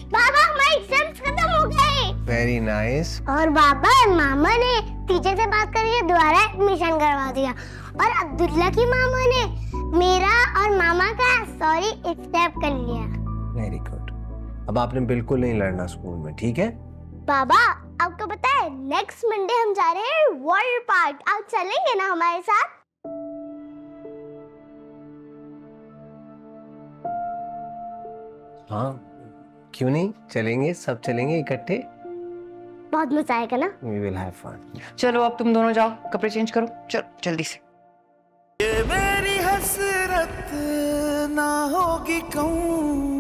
पापा हमारे एग्जाम्स खत्म हो गए। Very nice. और पापा मामा ने टीचर से बात करके दोबारा एडमिशन करवा दिया और अब्दुल्ला की मामा ने मेरा और मामा का सॉरी एक्सेप्ट कर लिया। Very good. अब आपने बिल्कुल नहीं लड़ना स्कूल में, ठीक है? बाबा आपको पता है नेक्स्ट मंडे हम जा रहे हैं वाटर पार्क, आप चलेंगे ना हमारे साथ? हाँ क्यों नहीं, चलेंगे, सब चलेंगे इकट्ठे। बहुत मजा आएगा ना? We will have fun. चलो अब तुम दोनों जाओ, कपड़े चेंज करो, चलो जल्दी से। ये मेरी हसरत ना होगी कहूँ